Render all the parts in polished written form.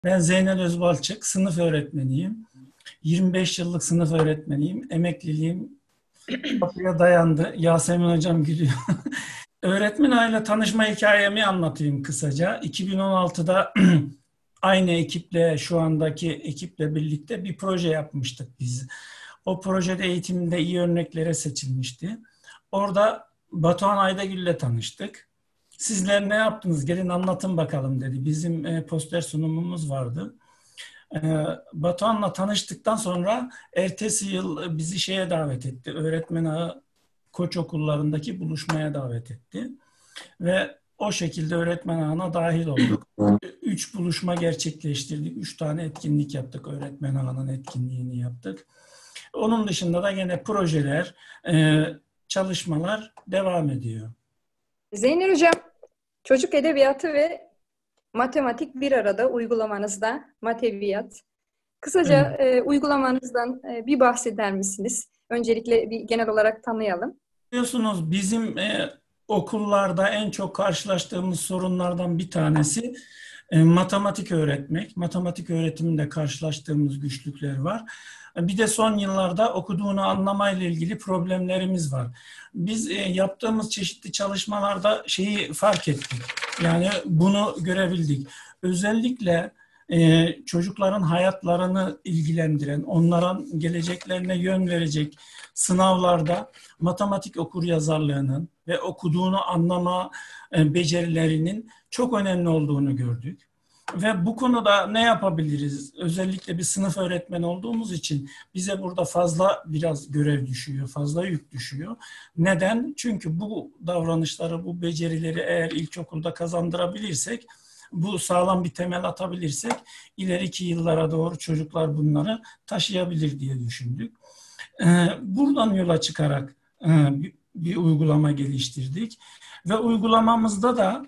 Ben Zeynel Özbalçık, sınıf öğretmeniyim. 25 yıllık sınıf öğretmeniyim. Emekliliğim kapıya dayandı. Yasemin hocam gülüyor. Öğretmen aile tanışma hikayemi anlatayım kısaca. 2016'da aynı ekiple, şu andaki ekiple birlikte bir proje yapmıştık biz. O projede eğitimde iyi örneklere seçilmişti. Orada Batuhan Aydagül'le tanıştık. Sizler ne yaptınız? Gelin anlatın bakalım dedi. Bizim poster sunumumuz vardı. Batuhan'la tanıştıktan sonra ertesi yıl bizi şeye davet etti. Öğretmen ağı koç okullarındaki buluşmaya davet etti. Ve o şekilde öğretmen ağına dahil olduk. 3 buluşma gerçekleştirdik. 3 tane etkinlik yaptık. Öğretmen ağının etkinliğini yaptık. Onun dışında da yine projeler, çalışmalar devam ediyor. Zeynep Hocam, çocuk edebiyatı ve matematik bir arada uygulamanızda, mateviyat. Kısaca uygulamanızdan bir bahseder misiniz? Öncelikle bir genel olarak tanıyalım. Biliyorsunuz bizim okullarda en çok karşılaştığımız sorunlardan bir tanesi matematik öğretmek. Matematik öğretiminde karşılaştığımız güçlükler var. Bir de son yıllarda okuduğunu anlamayla ilgili problemlerimiz var. Biz yaptığımız çeşitli çalışmalarda şeyi fark ettik. Yani bunu görebildik. Özellikle çocukların hayatlarını ilgilendiren, onların geleceklerine yön verecek sınavlarda matematik okuryazarlığının ve okuduğunu anlama becerilerinin çok önemli olduğunu gördük. Ve bu konuda ne yapabiliriz? Özellikle bir sınıf öğretmeni olduğumuz için bize burada fazla biraz görev düşüyor, fazla yük düşüyor. Neden? Çünkü bu davranışları, bu becerileri eğer ilkokulda kazandırabilirsek, bu sağlam bir temel atabilirsek, ileriki yıllara doğru çocuklar bunları taşıyabilir diye düşündük. Buradan yola çıkarak bir uygulama geliştirdik. Ve uygulamamızda da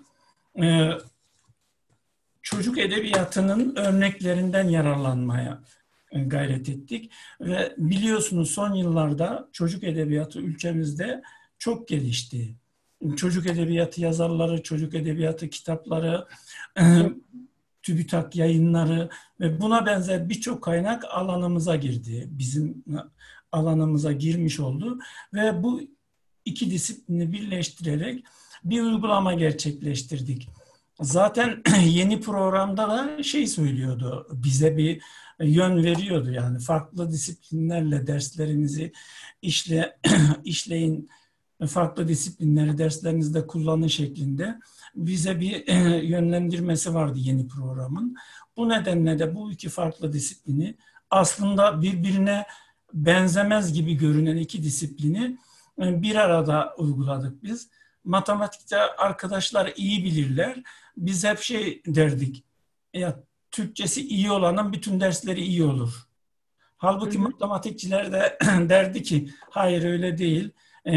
çocuk edebiyatının örneklerinden yararlanmaya gayret ettik. Ve biliyorsunuz son yıllarda çocuk edebiyatı ülkemizde çok gelişti. Çocuk edebiyatı yazarları, çocuk edebiyatı kitapları, TÜBİTAK yayınları ve buna benzer birçok kaynak alanımıza girdi. Bizim alanımıza girmiş oldu ve bu iki disiplini birleştirerek bir uygulama gerçekleştirdik. Zaten yeni programda da şey söylüyordu, bize bir yön veriyordu, yani farklı disiplinlerle derslerinizi işleyin, farklı disiplinleri derslerinizde kullanın şeklinde bize bir yönlendirmesi vardı yeni programın. Bu nedenle de bu iki farklı disiplini, aslında birbirine benzemez gibi görünen iki disiplini bir arada uyguladık biz. Matematikte arkadaşlar iyi bilirler. Biz hep şey derdik, ya Türkçesi iyi olanın bütün dersleri iyi olur. Halbuki matematikçiler de derdi ki hayır öyle değil.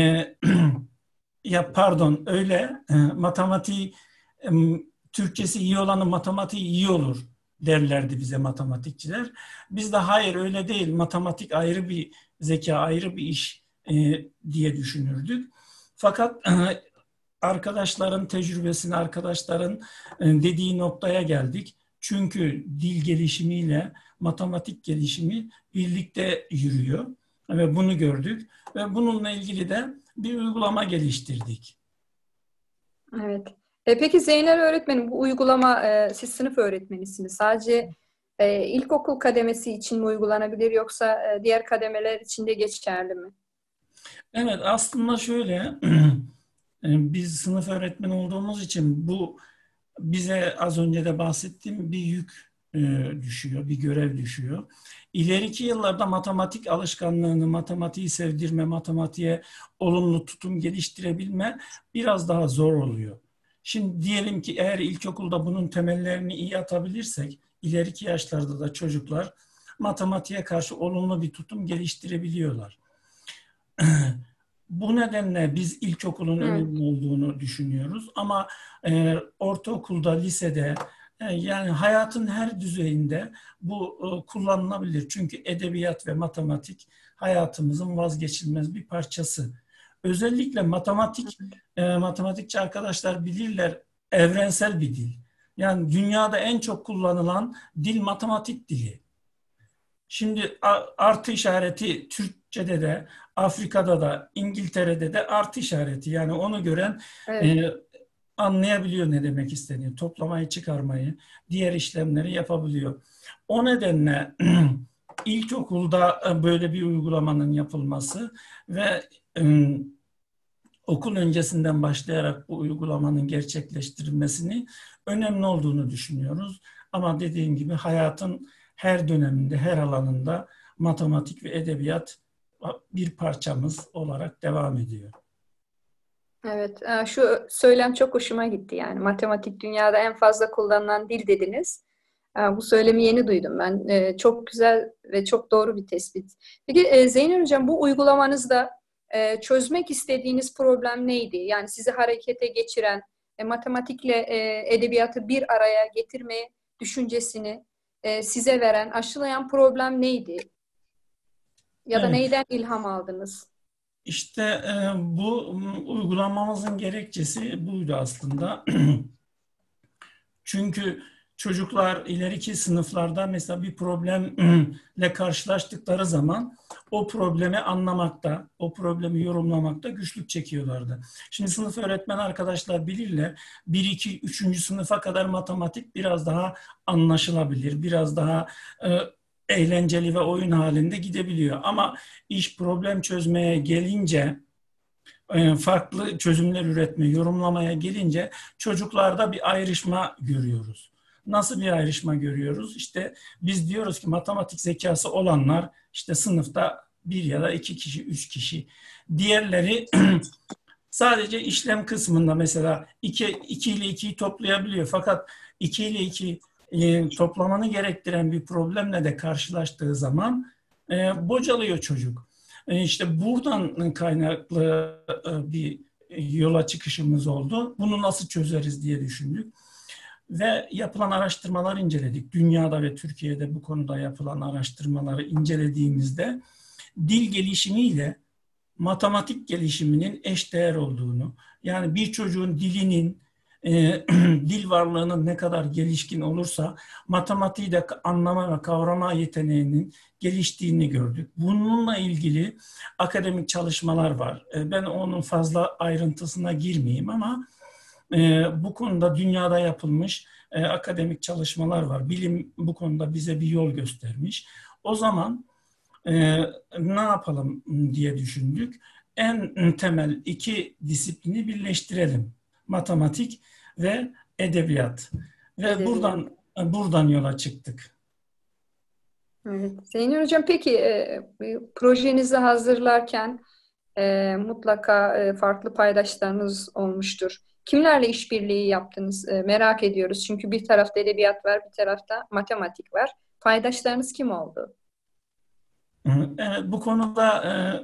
Ya pardon öyle, matematiği, Türkçesi iyi olanın matematiği iyi olur derlerdi bize matematikçiler. Biz de hayır öyle değil, matematik ayrı bir zeka, ayrı bir iş diye düşünürdük. Fakat arkadaşların tecrübesine, arkadaşların dediği noktaya geldik. Çünkü dil gelişimiyle matematik gelişimi birlikte yürüyor ve bunu gördük ve bununla ilgili de bir uygulama geliştirdik. Evet. Peki Zeynep öğretmenim, bu uygulama siz sınıf öğretmenisiniz. Sadece ilkokul kademesi için mi uygulanabilir yoksa diğer kademeler için de geçerli mi? Evet, aslında şöyle, biz sınıf öğretmeni olduğumuz için bu bize az önce de bahsettiğim bir yük düşüyor, bir görev düşüyor. İleriki yıllarda matematik alışkanlığını, matematiği sevdirme, matematiğe olumlu tutum geliştirebilme biraz daha zor oluyor. Şimdi diyelim ki eğer ilkokulda bunun temellerini iyi atabilirsek, ileriki yaşlarda da çocuklar matematiğe karşı olumlu bir tutum geliştirebiliyorlar. Bu nedenle biz ilkokulun önemli olduğunu düşünüyoruz. Ama ortaokulda, lisede, yani hayatın her düzeyinde bu kullanılabilir. Çünkü edebiyat ve matematik hayatımızın vazgeçilmez bir parçası. Özellikle matematikçi arkadaşlar bilirler, evrensel bir dil. Yani dünyada en çok kullanılan dil matematik dili. Şimdi artı işareti Türkçe'de de, Afrika'da da, İngiltere'de de artı işareti. Yani onu gören Evet. e, anlayabiliyor ne demek istediğini. Toplamayı, çıkarmayı, diğer işlemleri yapabiliyor. O nedenle ilkokulda böyle bir uygulamanın yapılması ve okul öncesinden başlayarak bu uygulamanın gerçekleştirilmesini önemli olduğunu düşünüyoruz. Ama dediğim gibi hayatın her döneminde, her alanında matematik ve edebiyat bir parçamız olarak devam ediyor. Evet, şu söylem çok hoşuma gitti yani. Matematik dünyada en fazla kullanılan dil dediniz. Bu söylemi yeni duydum ben. Çok güzel ve çok doğru bir tespit. Peki Zeynep Hocam, bu uygulamanızda çözmek istediğiniz problem neydi? Yani sizi harekete geçiren, matematikle edebiyatı bir araya getirme düşüncesini size veren, aşılayan problem neydi? Ya da Evet, neyden ilham aldınız? işte bu uygulamamızın gerekçesi buydu aslında. Çünkü çocuklar ileriki sınıflarda mesela bir problemle karşılaştıkları zaman o problemi anlamakta, o problemi yorumlamakta güçlük çekiyorlardı. Şimdi sınıf öğretmen arkadaşlar bilirler, bir 2 3. sınıfa kadar matematik biraz daha anlaşılabilir, biraz daha e, eğlenceli ve oyun halinde gidebiliyor. Ama iş problem çözmeye gelince, farklı çözümler üretme, yorumlamaya gelince çocuklarda bir ayrışma görüyoruz. Nasıl bir ayrışma görüyoruz? İşte biz diyoruz ki matematik zekası olanlar işte sınıfta bir ya da iki kişi, üç kişi. Diğerleri sadece işlem kısmında mesela 2 ile 2'yi toplayabiliyor. Fakat 2 ile 2 toplamanı gerektiren bir problemle de karşılaştığı zaman bocalıyor çocuk. İşte buradan kaynaklı bir yola çıkışımız oldu. Bunu nasıl çözeriz diye düşündük. Ve yapılan araştırmalar inceledik. Dünyada ve Türkiye'de bu konuda yapılan araştırmaları incelediğimizde dil gelişimiyle matematik gelişiminin eşdeğer olduğunu, yani bir çocuğun dilinin, dil varlığının ne kadar gelişkin olursa matematiği de anlama ve kavrama yeteneğinin geliştiğini gördük. Bununla ilgili akademik çalışmalar var. Ben onun fazla ayrıntısına girmeyeyim ama bu konuda dünyada yapılmış akademik çalışmalar var. Bilim bu konuda bize bir yol göstermiş. O zaman ne yapalım diye düşündük. En temel iki disiplini birleştirelim. Matematik ve edebiyat. Ve Edebiyat. buradan yola çıktık. Evet. Zeynep Hocam, peki projenizi hazırlarken mutlaka farklı paydaşlarınız olmuştur. Kimlerle işbirliği yaptınız? Merak ediyoruz. Çünkü bir tarafta edebiyat var, bir tarafta matematik var. Paydaşlarınız kim oldu? Evet, bu konuda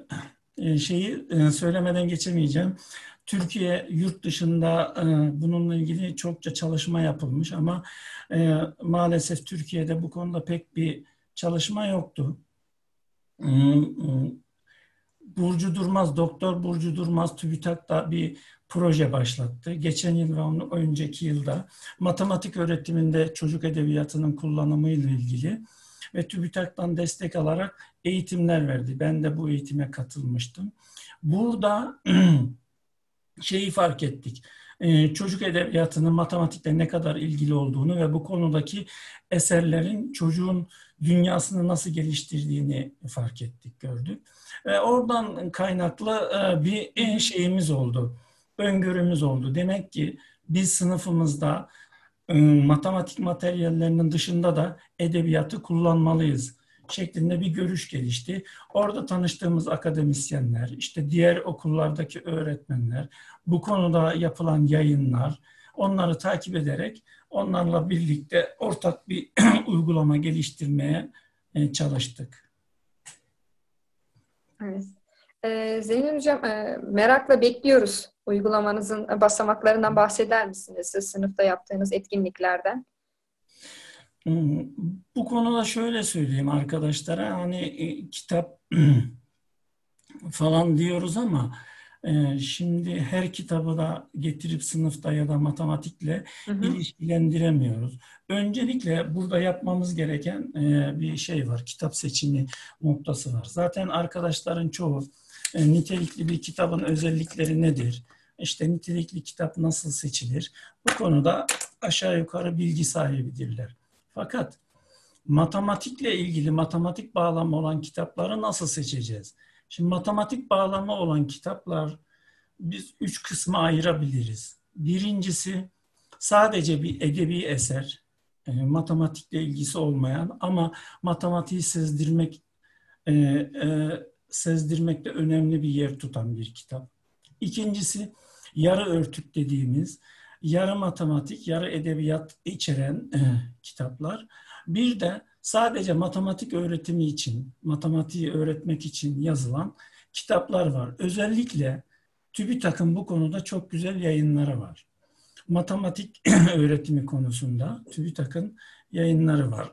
şeyi söylemeden geçemeyeceğim. Türkiye yurt dışında bununla ilgili çokça çalışma yapılmış ama maalesef Türkiye'de bu konuda pek bir çalışma yoktu. Burcu Durmaz, Doktor Burcu Durmaz TÜBİTAK'ta bir proje başlattı. Geçen yıl ve onun önceki yılda matematik öğretiminde çocuk edebiyatının kullanımıyla ilgili ve TÜBİTAK'tan destek alarak eğitimler verdi. Ben de bu eğitime katılmıştım. Burada şeyi fark ettik. Çocuk edebiyatının matematikle ne kadar ilgili olduğunu ve bu konudaki eserlerin çocuğun dünyasını nasıl geliştirdiğini fark ettik, gördük. Ve oradan kaynaklı bir şeyimiz oldu, öngörümüz oldu. Demek ki biz sınıfımızda matematik materyallerinin dışında da edebiyatı kullanmalıyız şeklinde bir görüş gelişti. Orada tanıştığımız akademisyenler, işte diğer okullardaki öğretmenler, bu konuda yapılan yayınlar, onları takip ederek onlarla birlikte ortak bir uygulama geliştirmeye çalıştık. Evet. Zeynep Hocam, merakla bekliyoruz. Uygulamanızın basamaklarından bahseder misiniz? Siz sınıfta yaptığınız etkinliklerden. Bu konuda şöyle söyleyeyim arkadaşlara, hani kitap falan diyoruz ama Şimdi her kitabı da getirip sınıfta ya da matematikle Hı hı. ilişkilendiremiyoruz. Öncelikle burada yapmamız gereken bir şey var. Kitap seçimi noktası var. Zaten arkadaşların çoğu nitelikli bir kitabın özellikleri nedir? İşte nitelikli kitap nasıl seçilir? Bu konuda aşağı yukarı bilgi sahibidirler. Fakat matematikle ilgili matematik bağlamı olan kitapları nasıl seçeceğiz? Şimdi matematik bağlamı olan kitaplar biz 3 kısma ayırabiliriz. Birincisi sadece bir edebi eser, matematikle ilgisi olmayan ama matematiği sezdirmekte önemli bir yer tutan bir kitap. İkincisi yarı örtük dediğimiz yarı matematik, yarı edebiyat içeren kitaplar. Bir de sadece matematik öğretimi için, matematiği öğretmek için yazılan kitaplar var. Özellikle TÜBİTAK'ın bu konuda çok güzel yayınları var. Matematik öğretimi konusunda TÜBİTAK'ın yayınları var.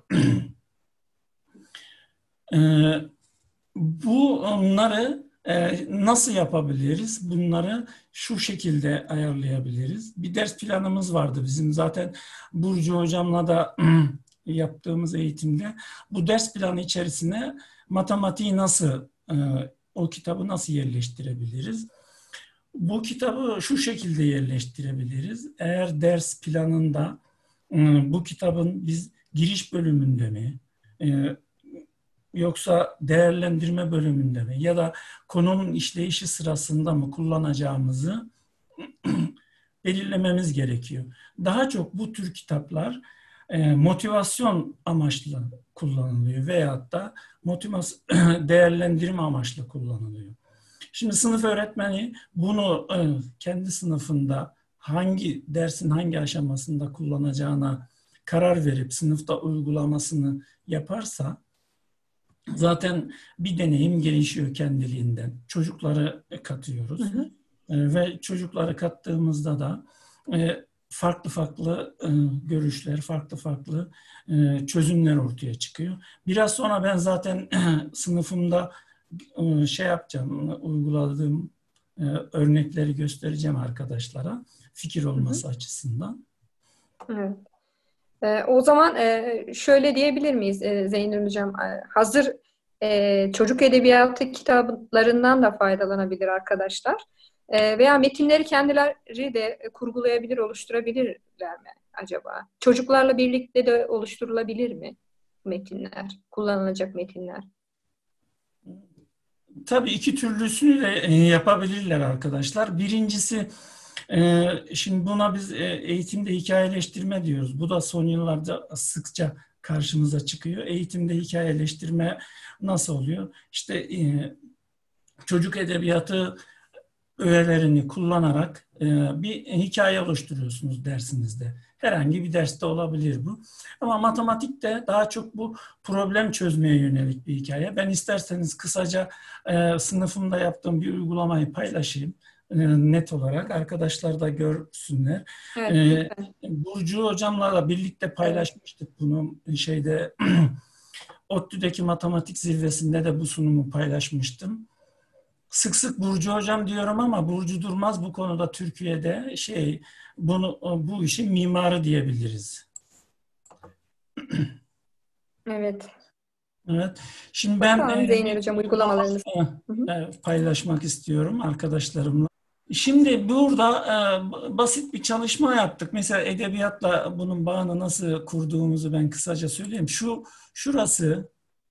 Bunları nasıl yapabiliriz? Bunları şu şekilde ayarlayabiliriz. Bir ders planımız vardı bizim zaten Burcu hocamla da yaptığımız eğitimde. Bu ders planı içerisine matematiği nasıl, o kitabı nasıl yerleştirebiliriz? Bu kitabı şu şekilde yerleştirebiliriz. Eğer ders planında bu kitabın biz giriş bölümünde mi, yoksa değerlendirme bölümünde mi ya da konunun işleyişi sırasında mı kullanacağımızı belirlememiz gerekiyor. Daha çok bu tür kitaplar motivasyon amaçlı kullanılıyor veyahut da değerlendirme amaçlı kullanılıyor. Şimdi sınıf öğretmeni bunu kendi sınıfında hangi dersin hangi aşamasında kullanacağına karar verip sınıfta uygulamasını yaparsa zaten bir deneyim gelişiyor kendiliğinden. Çocukları katıyoruz. Hı hı. Ve çocukları kattığımızda da farklı farklı görüşler, farklı farklı çözümler ortaya çıkıyor. Biraz sonra ben zaten sınıfımda şey yapacağım, uyguladığım örnekleri göstereceğim arkadaşlara fikir olması açısından. Evet. O zaman şöyle diyebilir miyiz Zeynep Hocam? Hazır çocuk edebiyatı kitaplarından da faydalanabilir arkadaşlar. Veya metinleri kendileri de kurgulayabilir, oluşturabilirler mi acaba? Çocuklarla birlikte de oluşturulabilir mi metinler, kullanılacak metinler? Tabii iki türlüsünü de yapabilirler arkadaşlar. Birincisi, şimdi buna biz eğitimde hikayeleştirme diyoruz. Bu da son yıllarda sıkça karşımıza çıkıyor. Eğitimde hikayeleştirme nasıl oluyor? İşte çocuk edebiyatı öğelerini kullanarak bir hikaye oluşturuyorsunuz dersinizde. Herhangi bir derste olabilir bu. Ama matematikte daha çok bu problem çözmeye yönelik bir hikaye. Ben isterseniz kısaca sınıfımda yaptığım bir uygulamayı paylaşayım. Net olarak arkadaşlar da görsünler. Evet, Burcu hocamla da birlikte paylaşmıştık bunu şeyde ODTÜ'deki matematik zirvesinde de bu sunumu paylaşmıştım. Sık sık Burcu hocam diyorum ama Burcu Durmaz bu konuda Türkiye'de bu işin mimarı diyebiliriz. Evet. Evet. Şimdi ben Zeynep Hocam uygulamalarınızı paylaşmak istiyorum arkadaşlarımla. Şimdi burada basit bir çalışma yaptık. Mesela edebiyatla bunun bağını nasıl kurduğumuzu ben kısaca söyleyeyim. Şurası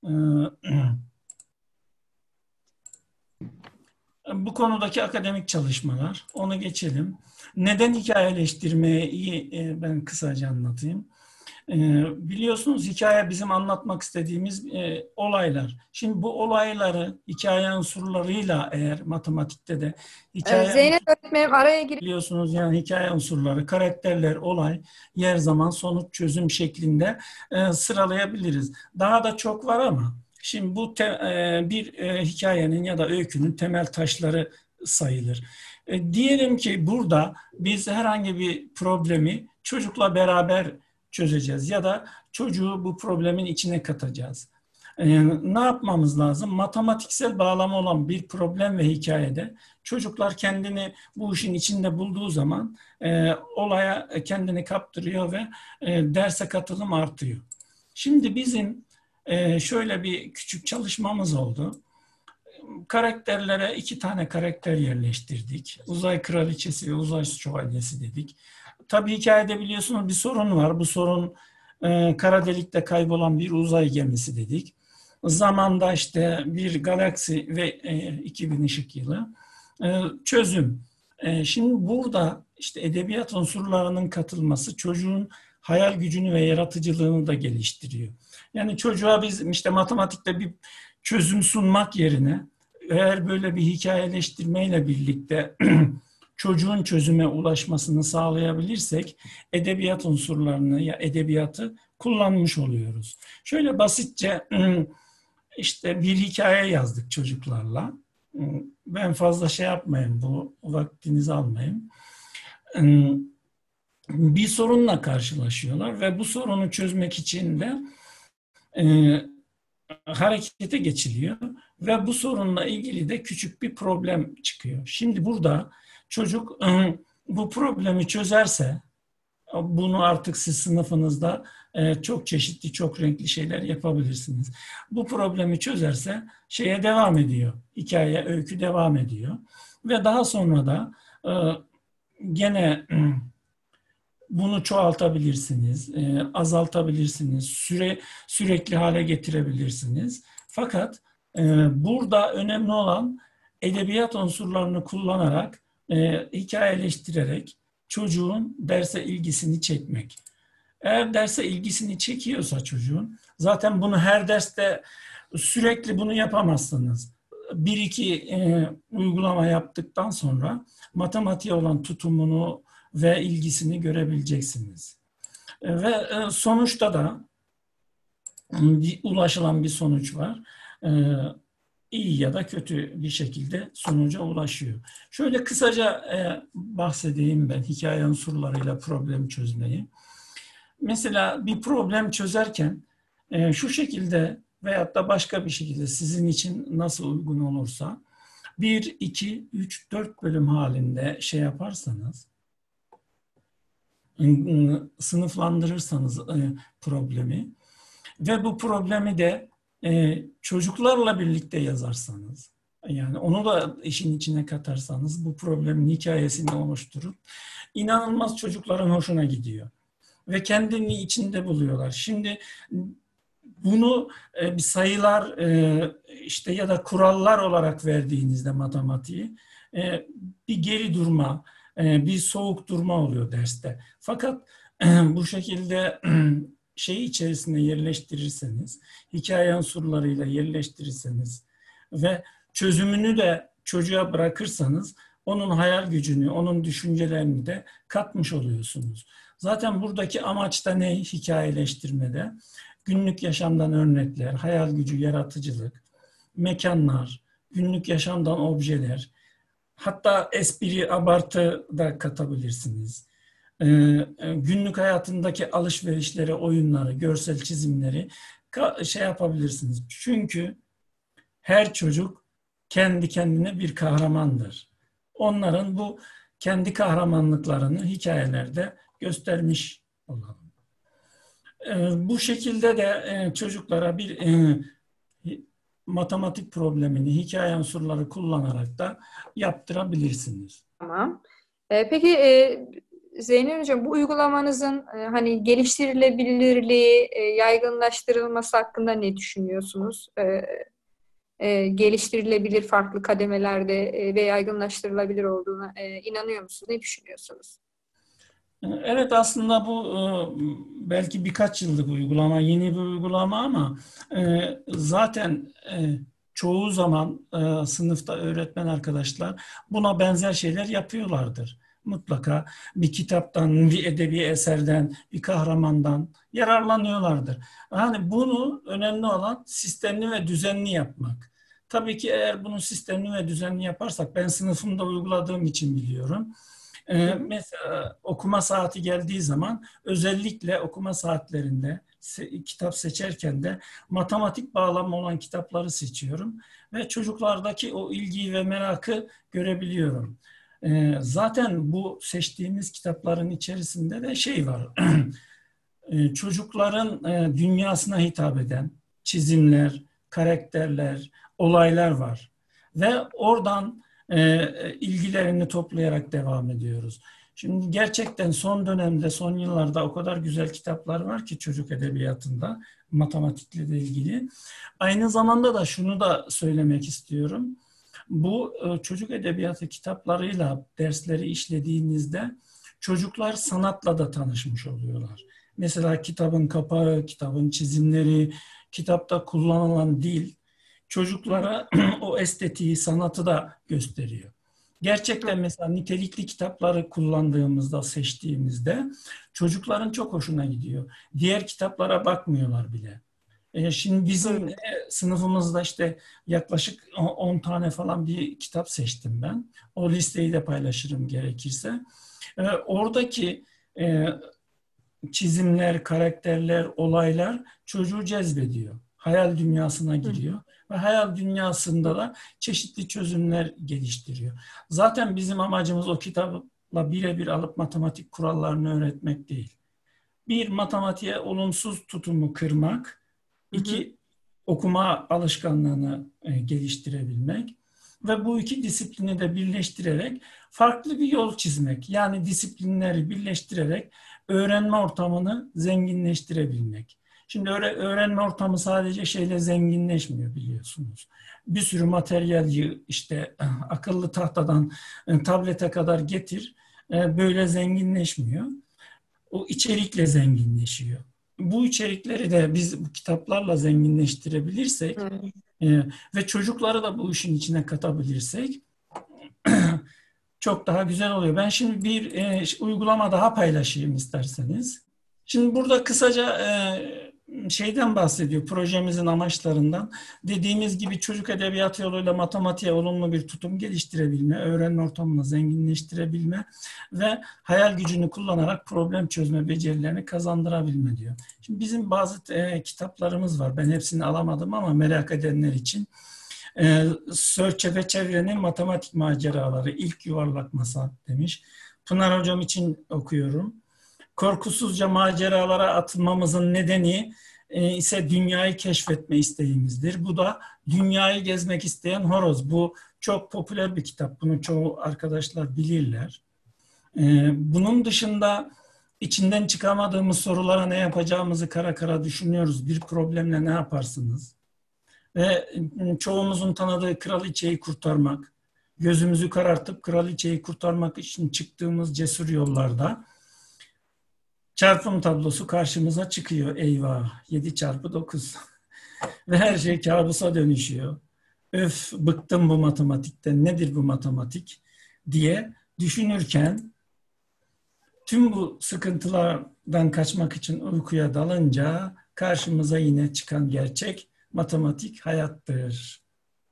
bu konudaki akademik çalışmalar. Onu geçelim. Neden hikayeleştirmeyi ben kısaca anlatayım. Biliyorsunuz hikaye bizim anlatmak istediğimiz olaylar. Şimdi bu olayları hikaye unsurlarıyla eğer matematikte de hikaye Zeynep öğretmenim araya girip biliyorsunuz yani hikaye unsurları, karakterler, olay, yer, zaman, sonuç, çözüm şeklinde sıralayabiliriz. Daha da çok var ama şimdi bu bir hikayenin ya da öykünün temel taşları sayılır. Diyelim ki burada biz herhangi bir problemi çocukla beraber çözeceğiz ya da çocuğu bu problemin içine katacağız. Ne yapmamız lazım? Matematiksel bağlamı olan bir problem ve hikayede çocuklar kendini bu işin içinde bulduğu zaman olaya kendini kaptırıyor ve derse katılım artıyor. Şimdi bizim şöyle bir küçük çalışmamız oldu. Karakterlere 2 tane karakter yerleştirdik. Uzay kraliçesi ve uzay şövalyesi dedik. Tabii hikayede biliyorsunuz bir sorun var. Bu sorun kara delikte kaybolan bir uzay gemisi dedik. Zamanda işte bir galaksi ve 2000 ışık yılı çözüm. Şimdi burada işte edebiyat unsurlarının katılması çocuğun hayal gücünü ve yaratıcılığını da geliştiriyor. Yani çocuğa biz işte matematikte bir çözüm sunmak yerine eğer böyle bir hikayeleştirmeyle birlikte çocuğun çözüme ulaşmasını sağlayabilirsek edebiyat unsurlarını ya edebiyatı kullanmış oluyoruz. Şöyle basitçe işte bir hikaye yazdık çocuklarla. Ben fazla şey yapmayayım, bu vaktinizi almayayım. Bir sorunla karşılaşıyorlar ve bu sorunu çözmek için de harekete geçiliyor ve bu sorunla ilgili de küçük bir problem çıkıyor. Şimdi burada çocuk bu problemi çözerse, bunu artık siz sınıfınızda çok çeşitli, çok renkli şeyler yapabilirsiniz. Bu problemi çözerse şeye devam ediyor. Hikaye, öykü devam ediyor. Ve daha sonra da gene bunu çoğaltabilirsiniz, azaltabilirsiniz, sürekli hale getirebilirsiniz. Fakat burada önemli olan edebiyat unsurlarını kullanarak, hikayeleştirerek çocuğun derse ilgisini çekmek. Eğer derse ilgisini çekiyorsa çocuğun, zaten bunu her derste sürekli bunu yapamazsınız. Bir iki uygulama yaptıktan sonra matematiğe olan tutumunu ve ilgisini görebileceksiniz. Ve sonuçta da ulaşılan bir sonuç var. İyi ya da kötü bir şekilde sonuca ulaşıyor. Şöyle kısaca bahsedeyim ben hikaye unsurlarıyla problem çözmeyi. Mesela bir problem çözerken şu şekilde veyahut da başka bir şekilde sizin için nasıl uygun olursa 1, 2, 3, 4 bölüm halinde şey yaparsanız, sınıflandırırsanız problemi ve bu problemi de çocuklarla birlikte yazarsanız, yani onu da işin içine katarsanız bu problemin hikayesini oluşturup inanılmaz çocukların hoşuna gidiyor ve kendini içinde buluyorlar. Şimdi bunu bir sayılar işte ya da kurallar olarak verdiğinizde matematiği bir geri durma, bir soğuk durma oluyor derste. Fakat bu şekilde şeyi içerisine yerleştirirseniz, hikaye unsurlarıyla yerleştirirseniz ve çözümünü de çocuğa bırakırsanız onun hayal gücünü, onun düşüncelerini de katmış oluyorsunuz. Zaten buradaki amaç da ne hikayeleştirmede? Günlük yaşamdan örnekler, hayal gücü, yaratıcılık, mekanlar, günlük yaşamdan objeler, hatta espri, abartı da katabilirsiniz. Günlük hayatındaki alışverişleri, oyunları, görsel çizimleri şey yapabilirsiniz. Çünkü her çocuk kendi kendine bir kahramandır. Onların bu kendi kahramanlıklarını hikayelerde göstermiş olalım. Bu şekilde de çocuklara bir matematik problemini hikaye unsurları kullanarak da yaptırabilirsiniz. Tamam. Peki Zeynep Hocam, bu uygulamanızın hani geliştirilebilirliği, yaygınlaştırılması hakkında ne düşünüyorsunuz? Geliştirilebilir farklı kademelerde ve yaygınlaştırılabilir olduğuna inanıyor musunuz? Ne düşünüyorsunuz? Evet, aslında bu belki birkaç yıllık uygulama, yeni bir uygulama ama zaten çoğu zaman sınıfta öğretmen arkadaşlar buna benzer şeyler yapıyorlardır. Mutlaka bir kitaptan, bir edebi eserden, bir kahramandan yararlanıyorlardır. Yani bunu önemli olan sistemli ve düzenli yapmak. Tabii ki eğer bunu sistemli ve düzenli yaparsak, ben sınıfımda uyguladığım için biliyorum. Mesela okuma saati geldiği zaman özellikle okuma saatlerinde kitap seçerken de matematik bağlamı olan kitapları seçiyorum ve çocuklardaki o ilgiyi ve merakı görebiliyorum. Zaten bu seçtiğimiz kitapların içerisinde de şey var. Çocukların dünyasına hitap eden çizimler, karakterler, olaylar var. Ve oradan ilgilerini toplayarak devam ediyoruz. Şimdi gerçekten son dönemde, son yıllarda o kadar güzel kitaplar var ki çocuk edebiyatında, matematikle de ilgili. Aynı zamanda da şunu da söylemek istiyorum. Bu çocuk edebiyatı kitaplarıyla dersleri işlediğinizde çocuklar sanatla da tanışmış oluyorlar. Mesela kitabın kapağı, kitabın çizimleri, kitapta kullanılan dil çocuklara o estetiği, sanatı da gösteriyor. Gerçekten mesela nitelikli kitapları kullandığımızda, seçtiğimizde çocukların çok hoşuna gidiyor. Diğer kitaplara bakmıyorlar bile. Şimdi bizim sınıfımızda işte yaklaşık 10 tane falan bir kitap seçtim ben. O listeyi de paylaşırım gerekirse. Oradaki çizimler, karakterler, olaylar çocuğu cezbediyor. Hayal dünyasına giriyor. Ve hayal dünyasında da çeşitli çözümler geliştiriyor. Zaten bizim amacımız o kitapla birebir alıp matematik kurallarını öğretmek değil. Bir, matematiğe olumsuz tutumu kırmak. İki, okuma alışkanlığını geliştirebilmek. Ve bu iki disiplini de birleştirerek farklı bir yol çizmek. Yani disiplinleri birleştirerek öğrenme ortamını zenginleştirebilmek. Şimdi öğrenme ortamı sadece şeyle zenginleşmiyor biliyorsunuz. Bir sürü materyali işte akıllı tahtadan tablete kadar getir, böyle zenginleşmiyor. O içerikle zenginleşiyor. Bu içerikleri de biz bu kitaplarla zenginleştirebilirsek ve çocukları da bu işin içine katabilirsek çok daha güzel oluyor. Ben şimdi bir uygulama daha paylaşayım isterseniz. Şimdi burada kısaca şeyden bahsediyor, projemizin amaçlarından. Dediğimiz gibi çocuk edebiyatı yoluyla matematiğe olumlu bir tutum geliştirebilme, öğrenme ortamını zenginleştirebilme ve hayal gücünü kullanarak problem çözme becerilerini kazandırabilme diyor. Şimdi bizim bazı kitaplarımız var. Ben hepsini alamadım ama merak edenler için. Sörçe ve Çevre'nin matematik maceraları, ilk yuvarlak masa demiş. Pınar Hocam için okuyorum. Korkusuzca maceralara atılmamızın nedeni ise dünyayı keşfetme isteğimizdir. Bu da dünyayı gezmek isteyen horoz. Bu çok popüler bir kitap. Bunu çoğu arkadaşlar bilirler. Bunun dışında içinden çıkamadığımız sorulara ne yapacağımızı kara kara düşünüyoruz. Bir problemle ne yaparsınız? Ve çoğumuzun tanıdığı Kraliçeyi kurtarmak, gözümüzü karartıp Kraliçeyi kurtarmak için çıktığımız cesur yollarda çarpım tablosu karşımıza çıkıyor. Eyvah, 7 çarpı 9 ve her şey kabusa dönüşüyor. Öf, bıktım bu matematikten, nedir bu matematik diye düşünürken tüm bu sıkıntılardan kaçmak için uykuya dalınca karşımıza yine çıkan gerçek matematik hayattır.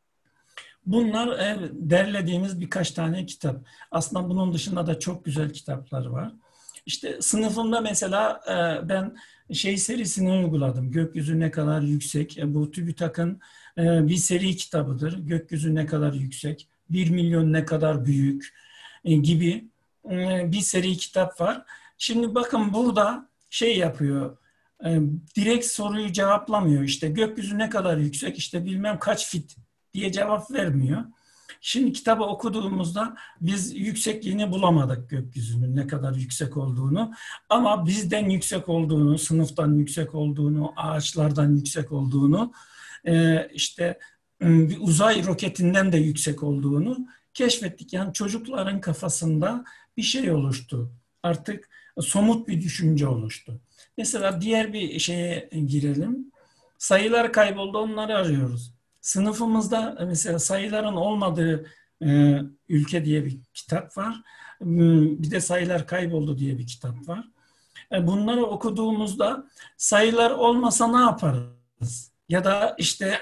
Bunlar derlediğimiz birkaç tane kitap. Aslında bunun dışında da çok güzel kitaplar var. İşte sınıfımda mesela ben şey serisini uyguladım. Gökyüzü ne kadar yüksek. Bu TÜBİTAK'ın bir seri kitabıdır. Gökyüzü ne kadar yüksek, 1 milyon ne kadar büyük gibi bir seri kitap var. Şimdi bakın burada şey yapıyor. Direkt soruyu cevaplamıyor. İşte gökyüzü ne kadar yüksek, işte bilmem kaç fit diye cevap vermiyor. Şimdi kitabı okuduğumuzda biz yüksekliğini bulamadık, gökyüzünün ne kadar yüksek olduğunu. Ama bizden yüksek olduğunu, sınıftan yüksek olduğunu, ağaçlardan yüksek olduğunu, işte bir uzay roketinden de yüksek olduğunu keşfettik. Yani çocukların kafasında bir şey oluştu. Artık somut bir düşünce oluştu. Mesela diğer bir şeye girelim. Sayılar kayboldu, onları arıyoruz. Sınıfımızda mesela sayıların olmadığı ülke diye bir kitap var. Bir de sayılar kayboldu diye bir kitap var. Bunları okuduğumuzda sayılar olmasa ne yaparız? Ya da işte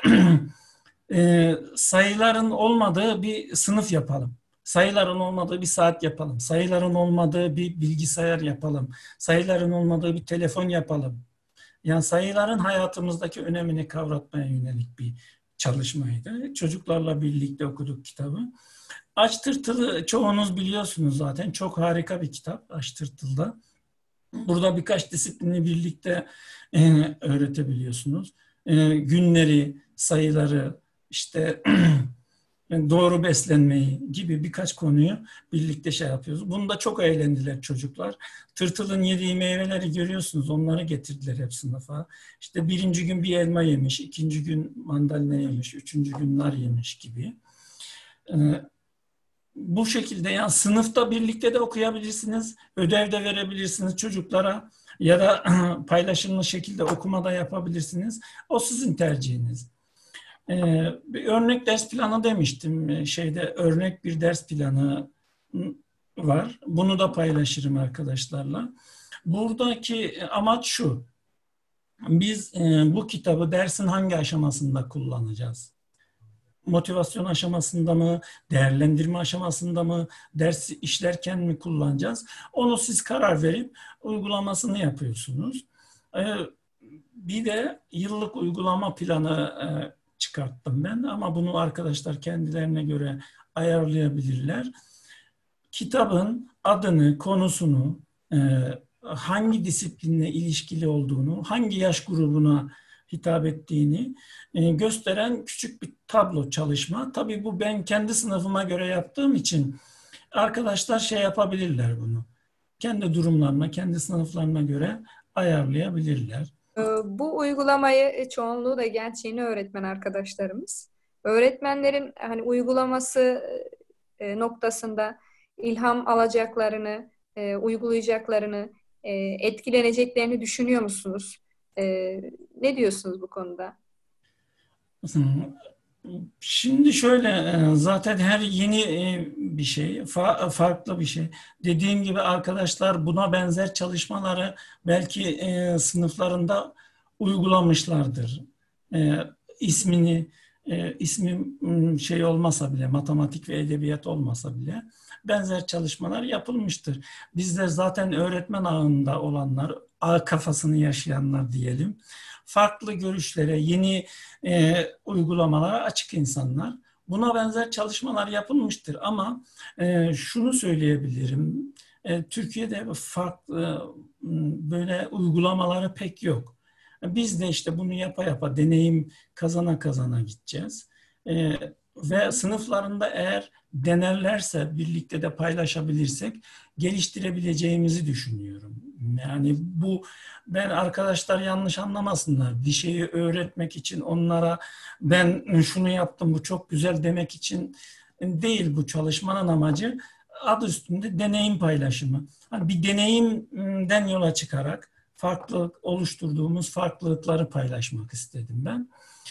sayıların olmadığı bir sınıf yapalım. Sayıların olmadığı bir saat yapalım. Sayıların olmadığı bir bilgisayar yapalım. Sayıların olmadığı bir telefon yapalım. Yani sayıların hayatımızdaki önemini kavratmaya yönelik bir çalışmaydı. Çocuklarla birlikte okuduk kitabı. Aç Tırtıl'ı çoğunuz biliyorsunuz zaten. Çok harika bir kitap Aç Tırtıl'da. Burada birkaç disiplini birlikte öğretebiliyorsunuz. Günleri, sayıları, işte doğru beslenmeyi gibi birkaç konuyu birlikte şey yapıyoruz. Bunda çok eğlendiler çocuklar. Tırtılın yediği meyveleri görüyorsunuz. Onları getirdiler hep sınıfa. İşte birinci gün bir elma yemiş, ikinci gün mandalina yemiş, üçüncü gün nar yemiş gibi. Bu şekilde yani sınıfta birlikte de okuyabilirsiniz, ödev de verebilirsiniz çocuklara ya da paylaşımlı şekilde okuma da yapabilirsiniz. O sizin tercihiniz. Bir örnek ders planı demiştim. Örnek bir ders planı var. Bunu da paylaşırım arkadaşlarla. Buradaki amaç şu. Biz bu kitabı dersin hangi aşamasında kullanacağız? Motivasyon aşamasında mı, değerlendirme aşamasında mı, ders işlerken mi kullanacağız? Onu siz karar verip uygulamasını yapıyorsunuz. Bir de yıllık uygulama planı çıkarttım ben ama bunu arkadaşlar kendilerine göre ayarlayabilirler. Kitabın adını, konusunu, hangi disiplinle ilişkili olduğunu, hangi yaş grubuna hitap ettiğini gösteren küçük bir tablo çalışma. Tabii bu ben kendi sınıfıma göre yaptığım için arkadaşlar şey yapabilirler bunu. Kendi durumlarına, kendi sınıflarına göre ayarlayabilirler. Bu uygulamayı çoğunluğu da genç yeni öğretmen arkadaşlarımız. Öğretmenlerin hani uygulaması noktasında ilham alacaklarını, uygulayacaklarını, etkileneceklerini düşünüyor musunuz? Ne diyorsunuz bu konuda? Şimdi şöyle zaten her yeni bir şey, farklı bir şey. Dediğim gibi arkadaşlar buna benzer çalışmaları belki sınıflarında uygulamışlardır. E, ismini ismi şey olmasa bile, matematik ve edebiyat olmasa bile benzer çalışmalar yapılmıştır. Bizler zaten öğretmen ağında olanlar, ağ kafasını yaşayanlar diyelim. Farklı görüşlere, yeni uygulamalara açık insanlar. Buna benzer çalışmalar yapılmıştır ama şunu söyleyebilirim. Türkiye'de farklı böyle uygulamaları pek yok. Biz de işte bunu yapa yapa deneyim kazana kazana gideceğiz. Ve sınıflarında eğer denerlerse, birlikte de paylaşabilirsek geliştirebileceğimizi düşünüyorum. Yani ben arkadaşlar yanlış anlamasınlar. Bir şeyi öğretmek için onlara ben şunu yaptım bu çok güzel demek için değil bu çalışmanın amacı. Adı üstünde deneyim paylaşımı. Hani bir deneyimden yola çıkarak oluşturduğumuz farklılıkları paylaşmak istedim ben.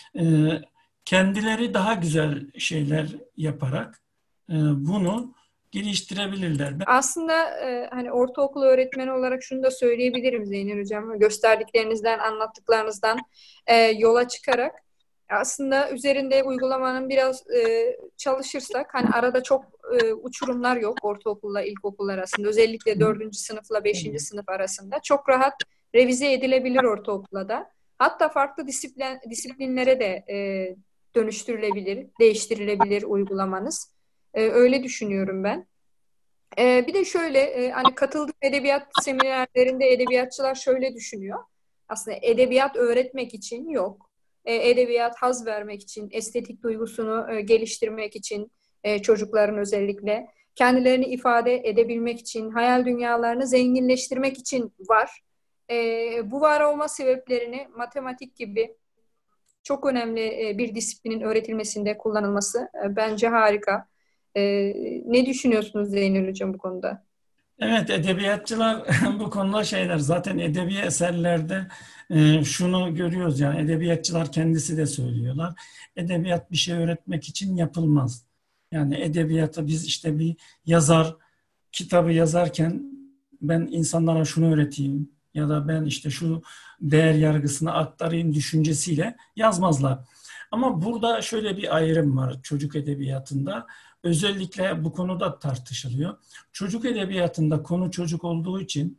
Kendileri daha güzel şeyler yaparak bunu geliştirebilirler. Aslında hani ortaokul öğretmeni olarak şunu da söyleyebilirim Zeynep Hocam. Gösterdiklerinizden, anlattıklarınızdan yola çıkarak aslında üzerinde uygulamanın biraz çalışırsak hani arada çok uçurumlar yok ortaokulla ilkokul arasında. Özellikle 4. sınıfla 5. sınıf arasında. Çok rahat revize edilebilir ortaokulda da. Hatta farklı disiplinlere de dönüştürülebilir, değiştirilebilir uygulamanız. Öyle düşünüyorum ben. Bir de şöyle hani katıldığım edebiyat seminerlerinde edebiyatçılar şöyle düşünüyor. Aslında edebiyat öğretmek için yok. Edebiyat haz vermek için, estetik duygusunu geliştirmek için çocukların özellikle kendilerini ifade edebilmek için, hayal dünyalarını zenginleştirmek için var. Bu var olma sebeplerini matematik gibi çok önemli bir disiplinin öğretilmesinde kullanılması bence harika. Ne düşünüyorsunuz Zeynel Hocam bu konuda? Evet, edebiyatçılar bu konuda şeyler. Zaten edebi eserlerde şunu görüyoruz yani edebiyatçılar kendisi de söylüyorlar. Edebiyat bir şey öğretmek için yapılmaz. Yani edebiyata biz işte bir yazar kitabı yazarken ben insanlara şunu öğreteyim ya da ben işte şu değer yargısını aktarayım düşüncesiyle yazmazlar. Ama burada şöyle bir ayrım var çocuk edebiyatında. Özellikle bu konuda tartışılıyor. Çocuk edebiyatında konu çocuk olduğu için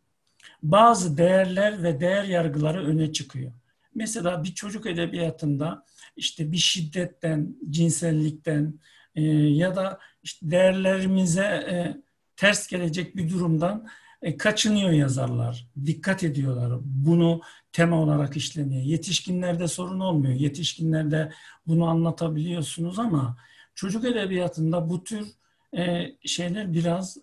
bazı değerler ve değer yargıları öne çıkıyor. Mesela bir çocuk edebiyatında işte bir şiddetten, cinsellikten ya da işte değerlerimize ters gelecek bir durumdan kaçınıyor yazarlar. Dikkat ediyorlar. Bunu tema olarak işleniyor. Yetişkinlerde sorun olmuyor. Yetişkinlerde bunu anlatabiliyorsunuz ama çocuk edebiyatında bu tür şeyler biraz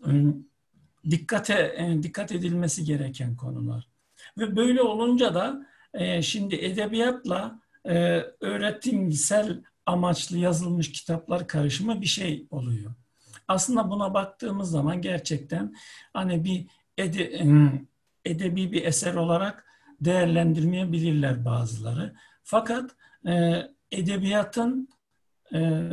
dikkat edilmesi gereken konular. Ve böyle olunca da şimdi edebiyatla öğretimsel amaçlı yazılmış kitaplar karışımı bir şey oluyor. Aslında buna baktığımız zaman gerçekten hani bir edebi bir eser olarak değerlendirmeyebilirler bazıları. Fakat edebiyatın e,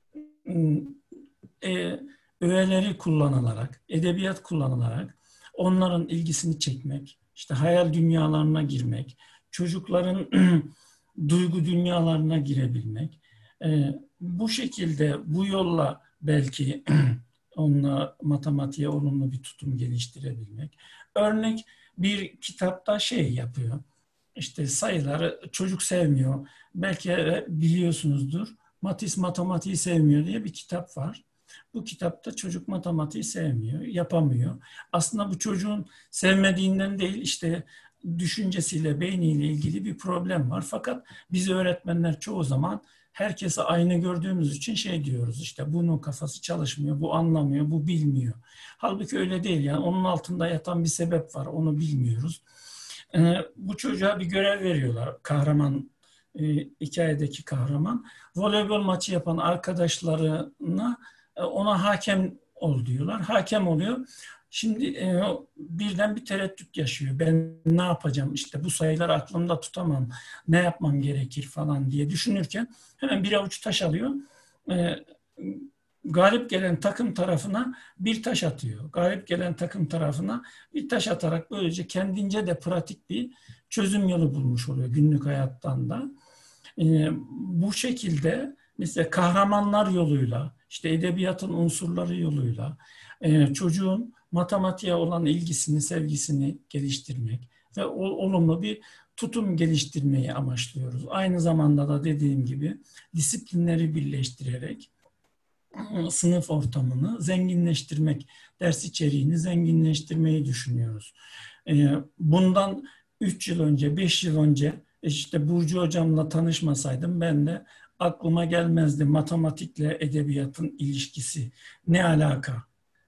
e, öğeleri kullanılarak, edebiyat kullanılarak onların ilgisini çekmek, işte hayal dünyalarına girmek, çocukların duygu dünyalarına girebilmek, bu şekilde, bu yolla belki onunla matematiğe olumlu bir tutum geliştirebilmek. Örnek bir kitapta şey yapıyor, işte sayıları çocuk sevmiyor. Belki biliyorsunuzdur. Matisse matematiği sevmiyor diye bir kitap var. Bu kitapta çocuk matematiği sevmiyor, yapamıyor. Aslında bu çocuğun sevmediğinden değil, işte düşüncesiyle, beyniyle ilgili bir problem var. Fakat biz öğretmenler çoğu zaman herkesi aynı gördüğümüz için şey diyoruz, işte bunun kafası çalışmıyor, bu anlamıyor, bu bilmiyor. Halbuki öyle değil, yani onun altında yatan bir sebep var, onu bilmiyoruz. Bu çocuğa bir görev veriyorlar, kahraman, hikayedeki kahraman. Voleybol maçı yapan arkadaşlarına ona hakem ol diyorlar. Hakem oluyor. Şimdi birden bir tereddüt yaşıyor. Ben ne yapacağım? İşte bu sayıları aklımda tutamam. Ne yapmam gerekir falan diye düşünürken hemen bir avuç taş alıyor. E, Galip gelen takım tarafına bir taş atıyor. Galip gelen takım tarafına bir taş atarak böylece kendince de pratik bir çözüm yolu bulmuş oluyor günlük hayattan da. Bu şekilde mesela kahramanlar yoluyla, işte edebiyatın unsurları yoluyla çocuğun matematiğe olan ilgisini, sevgisini geliştirmek ve olumlu bir tutum geliştirmeyi amaçlıyoruz. Aynı zamanda da dediğim gibi disiplinleri birleştirerek sınıf ortamını zenginleştirmek, ders içeriğini zenginleştirmeyi düşünüyoruz. Bundan 3 yıl önce, 5 yıl önce işte Burcu hocamla tanışmasaydım ben de aklıma gelmezdi matematikle edebiyatın ilişkisi. Ne alaka?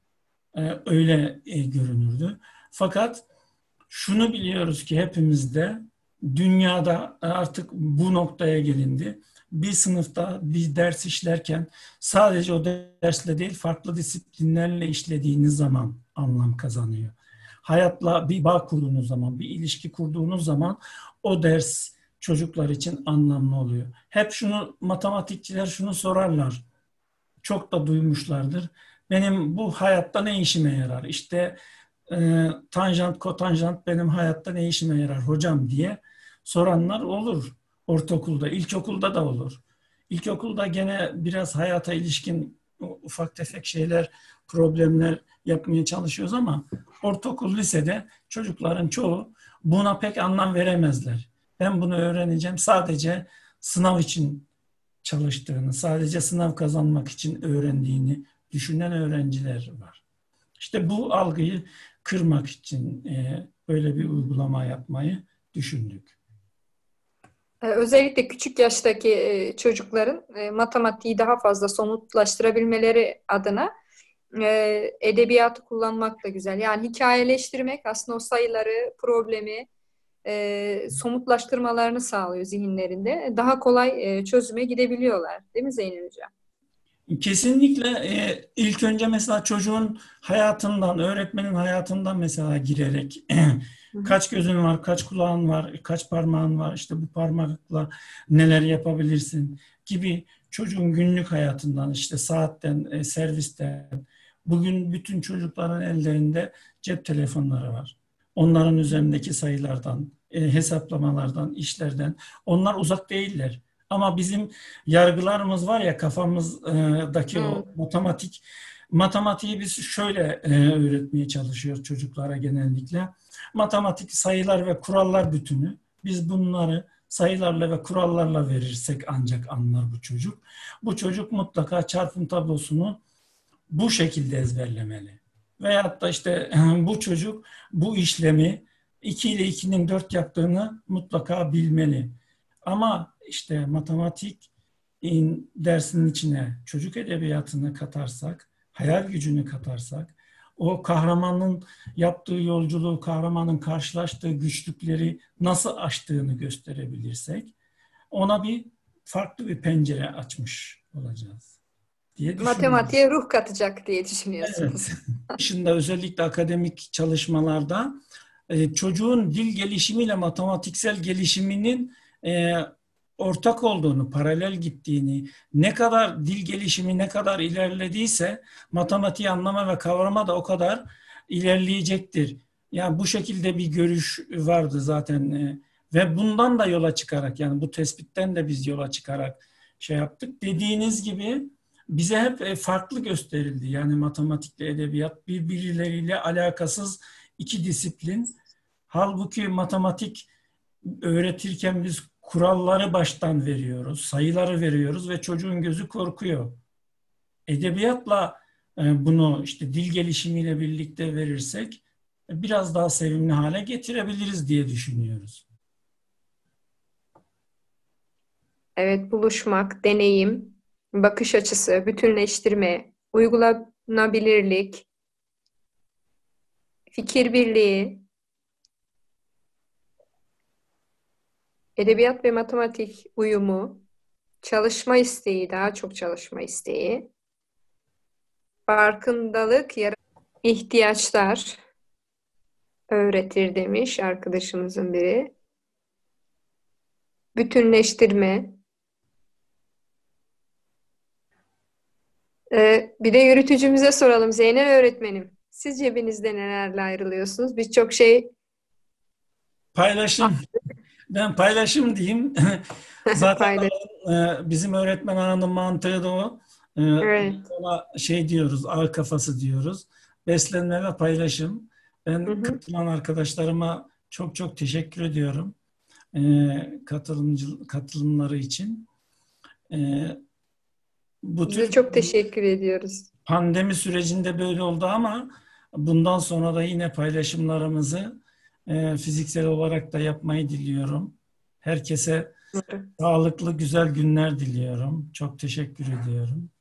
Öyle görünürdü. Fakat şunu biliyoruz ki hepimizde dünyada artık bu noktaya gelindi. Bir sınıfta bir ders işlerken sadece o dersle değil farklı disiplinlerle işlediğiniz zaman anlam kazanıyor. Hayatla bir bağ kurduğunuz zaman, bir ilişki kurduğunuz zaman o ders çocuklar için anlamlı oluyor. Hep şunu matematikçiler şunu sorarlar. Çok da duymuşlardır. Benim bu hayatta ne işime yarar? İşte tanjant, kotanjant benim hayatta ne işime yarar hocam diye soranlar olur. Ortaokulda, ilkokulda da olur. İlkokulda gene biraz hayata ilişkin ufak tefek şeyler, problemler yapmaya çalışıyoruz ama ortaokul, lisede çocukların çoğu buna pek anlam veremezler. Ben bunu öğreneceğim sadece sınav için çalıştığını, sadece sınav kazanmak için öğrendiğini düşünen öğrenciler var. İşte bu algıyı kırmak için böyle bir uygulama yapmayı düşündük. Özellikle küçük yaştaki çocukların matematiği daha fazla somutlaştırabilmeleri adına edebiyatı kullanmak da güzel. Yani hikayeleştirmek aslında o sayıları, problemi somutlaştırmalarını sağlıyor zihinlerinde. Daha kolay çözüme gidebiliyorlar. Değil mi Zeynep Hocam? Kesinlikle ilk önce mesela çocuğun hayatından, öğretmenin hayatından mesela girerek Hı hı. kaç gözün var, kaç kulağın var, kaç parmağın var, işte bu parmakla neler yapabilirsin gibi çocuğun günlük hayatından, işte saatten, servisten. Bugün bütün çocukların ellerinde cep telefonları var. Onların üzerindeki sayılardan, hesaplamalardan, işlerden onlar uzak değiller. Ama bizim yargılarımız var ya kafamızdaki Hı. o matematik Matematiği biz şöyle öğretmeye çalışıyoruz çocuklara genellikle. Matematik sayılar ve kurallar bütünü. Biz bunları sayılarla ve kurallarla verirsek ancak anlar bu çocuk. Bu çocuk mutlaka çarpım tablosunu bu şekilde ezberlemeli. Veyahut da işte bu çocuk bu işlemi 2 ile 2'nin 4 yaptığını mutlaka bilmeli. Ama işte matematik dersinin içine çocuk edebiyatını katarsak, hayal gücünü katarsak, o kahramanın yaptığı yolculuğu, kahramanın karşılaştığı güçlükleri nasıl aştığını gösterebilirsek, ona bir farklı bir pencere açmış olacağız diye düşünüyorum. Matematiğe ruh katacak diye düşünüyorsunuz. Evet. Dışında özellikle akademik çalışmalarda çocuğun dil gelişimiyle matematiksel gelişiminin ortak olduğunu, paralel gittiğini, ne kadar dil gelişimi ne kadar ilerlediyse matematiği anlama ve kavrama da o kadar ilerleyecektir. Yani bu şekilde bir görüş vardı zaten ve bundan da yola çıkarak, yani bu tespitten de biz yola çıkarak şey yaptık. Dediğiniz gibi bize hep farklı gösterildi. Yani matematikle edebiyat birbirleriyle alakasız iki disiplin. Halbuki matematik öğretirken biz kuralları baştan veriyoruz, sayıları veriyoruz ve çocuğun gözü korkuyor. Edebiyatla bunu işte dil gelişimiyle birlikte verirsek biraz daha sevimli hale getirebiliriz diye düşünüyoruz. Evet, buluşmak, deneyim, bakış açısı, bütünleştirme, uygulanabilirlik, fikir birliği, edebiyat ve matematik uyumu, çalışma isteği, daha çok çalışma isteği, farkındalık, ihtiyaçlar öğretir demiş arkadaşımızın biri. Bütünleştirme. Bir de yürütücümüze soralım Zeynep öğretmenim. Siz cebinizde nelerle ayrılıyorsunuz? Birçok şey Paylaşım. Ben paylaşım diyeyim. Zaten paylaş. bizim öğretmen ağının mantığı da o. Evet. Ona şey diyoruz, ağ kafası diyoruz. Beslenme ve paylaşım. Hı Ben hı. katılan arkadaşlarıma çok çok teşekkür ediyorum. Katılımları için. E, Bu Biz de tür çok teşekkür ediyoruz. pandemi sürecinde böyle oldu ama bundan sonra da yine paylaşımlarımızı fiziksel olarak da yapmayı diliyorum. Herkese sağlıklı, güzel günler diliyorum. Çok teşekkür ediyorum.